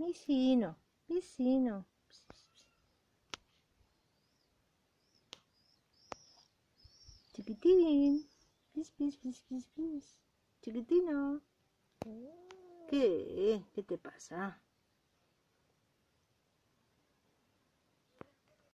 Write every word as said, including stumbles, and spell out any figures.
Vicino, vicino. Chiquitín. Pis, pis, pis, pis, pis. Chiquitino. ¿Qué? ¿Qué te pasa?